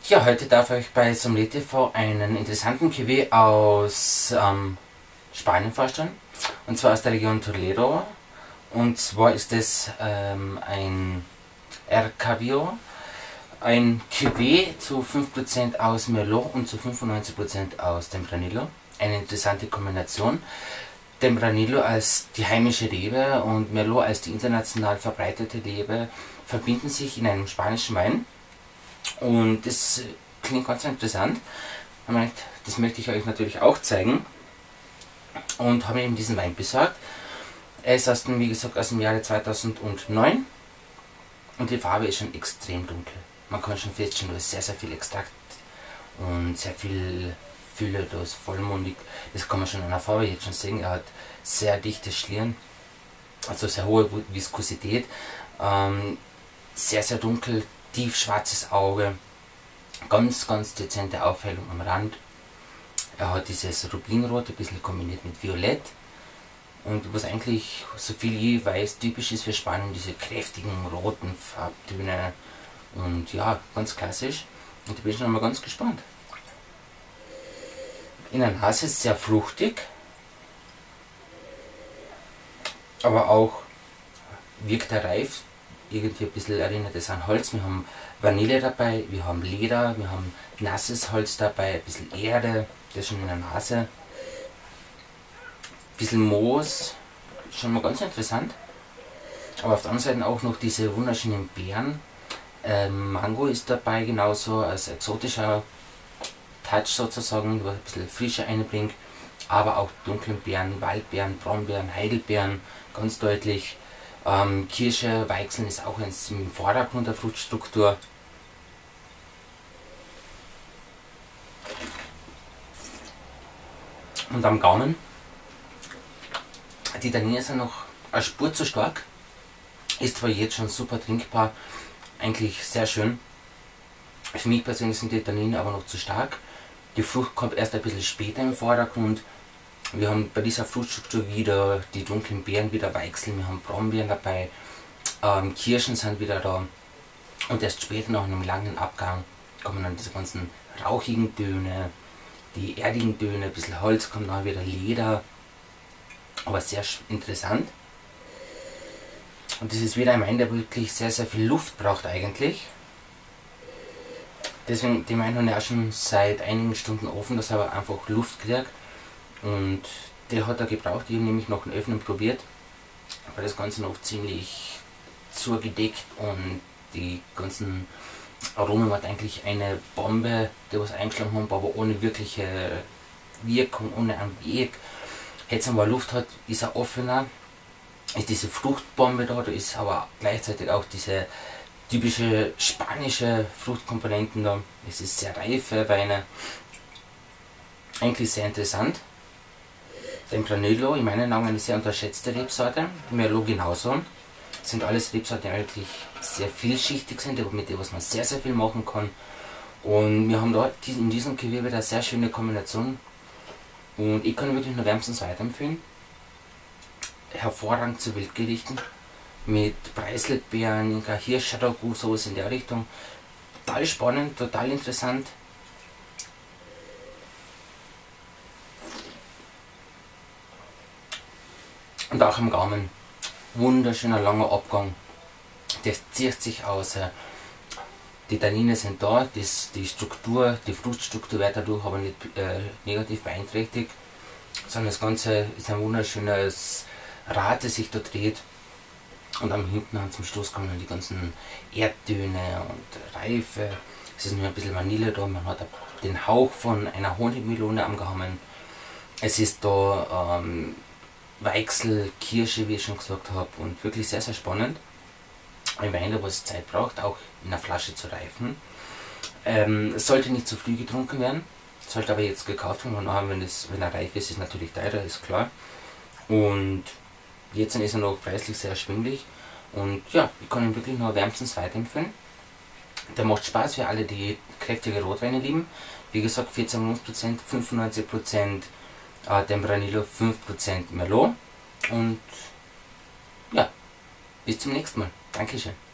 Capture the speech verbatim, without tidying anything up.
Ja, heute darf ich euch bei Sommelier T V einen interessanten Cuvée aus ähm, Spanien vorstellen. Und zwar aus der Region Toledo. Und zwar ist es ähm, ein Ercavio, ein Cuvée zu fünf Prozent aus Merlot und zu fünfundneunzig Prozent aus Tempranillo. Eine interessante Kombination. Tempranillo als die heimische Rebe und Merlot als die international verbreitete Rebe verbinden sich in einem spanischen Wein. Und das klingt ganz interessant. Das möchte ich euch natürlich auch zeigen. Und habe eben diesen Wein besorgt. Er ist aus dem, wie gesagt, aus dem Jahre zweitausendneun. Und die Farbe ist schon extrem dunkel. Man kann schon feststellen, da ist sehr, sehr viel Extrakt und sehr viel Fülle, da ist vollmundig. Das kann man schon an der Farbe jetzt schon sehen. Er hat sehr dichte Schlieren, also sehr hohe Viskosität. Ähm, sehr, sehr dunkel, tief schwarzes Auge, ganz, ganz dezente Aufhellung am Rand. Er hat dieses Rubinrot, ein bisschen kombiniert mit Violett. Und was eigentlich, so viel ich weiß, typisch ist für Spanien, diese kräftigen roten Farbtöne. Und ja, ganz klassisch. Und ich bin schon mal ganz gespannt. In der Nase ist es sehr fruchtig, aber auch wirkt er reif. Irgendwie ein bisschen erinnert es an Holz. Wir haben Vanille dabei, wir haben Leder, wir haben nasses Holz dabei, ein bisschen Erde, das ist schon in der Nase. Ein bisschen Moos, schon mal ganz interessant. Aber auf der anderen Seite auch noch diese wunderschönen Beeren. Ähm, Mango ist dabei, genauso als exotischer Touch sozusagen, was ein bisschen Frische einbringt. Aber auch dunklen Beeren, Waldbeeren, Brombeeren, Heidelbeeren, ganz deutlich. Ähm, Kirsche, Weichseln ist auch jetzt im Vordergrund der Fruchtstruktur. Und am Gaumen, die Tannine sind noch eine Spur zu stark, ist zwar jetzt schon super trinkbar, eigentlich sehr schön. Für mich persönlich sind die Tannine aber noch zu stark. Die Frucht kommt erst ein bisschen später im Vordergrund. Wir haben bei dieser Fruchtstruktur wieder die dunklen Beeren, wieder Weichseln, wir haben Brombeeren dabei, ähm, Kirschen sind wieder da und erst später noch in einem langen Abgang kommen dann diese ganzen rauchigen Töne, die erdigen Töne, ein bisschen Holz, kommt dann wieder Leder, aber sehr interessant. Und das ist wieder ein Wein, der wirklich sehr, sehr viel Luft braucht eigentlich. Deswegen, den Wein haben wir auch schon seit einigen Stunden offen, dass er aber einfach Luft kriegt. Und der hat er gebraucht, ich habe nämlich noch ein Öffnen probiert, weil das Ganze noch ziemlich zugedeckt und die ganzen Aromen waren eigentlich eine Bombe, die was eingeschlagen haben, aber ohne wirkliche Wirkung, ohne einen Weg. Jetzt aber Luft hat, ist er offener, ist diese Fruchtbombe da, da ist aber gleichzeitig auch diese typische spanische Fruchtkomponenten da. Es ist sehr reife Weine, eigentlich sehr interessant. Tempranillo, in meinen Augen eine sehr unterschätzte Rebsorte, Merlot genauso. Das sind alles Rebsorten, die wirklich sehr vielschichtig sind, mit denen man sehr, sehr viel machen kann. Und wir haben da in diesem Cuvée wieder eine sehr schöne Kombination. Und ich kann wirklich nur wärmstens weiterempfehlen. Hervorragend zu Wildgerichten. Mit Preiselbeeren, Hirschragout, sowas in der Richtung. Total spannend, total interessant. Und auch am Gaumen, wunderschöner langer Abgang, das zieht sich aus. Die Tannine sind da, das, die Struktur, die Fruchtstruktur wird dadurch aber nicht äh, negativ beeinträchtigt, sondern das Ganze ist ein wunderschönes Rad, das sich da dreht. Und am hinten zum Schluss kommen dann die ganzen Erdtöne und Reife. Es ist nur ein bisschen Vanille da, man hat den Hauch von einer Honigmelone am Gaumen. Es ist da ähm, Weichsel, Kirsche, wie ich schon gesagt habe, und wirklich sehr, sehr spannend. Ein Wein, der was Zeit braucht, auch in der Flasche zu reifen. Ähm, es sollte nicht zu früh getrunken werden, sollte aber jetzt gekauft werden, und wenn, das, wenn er reif ist, ist natürlich teurer, ist klar. Und jetzt ist er noch preislich sehr erschwinglich. Und ja, ich kann ihn wirklich nur wärmstens weiterempfehlen. Der macht Spaß für alle, die kräftige Rotweine lieben. Wie gesagt, vierzehn Prozent, fünfundneunzig Prozent äh, Tempranillo, fünf Prozent Merlot. Und ja, bis zum nächsten Mal. Dankeschön.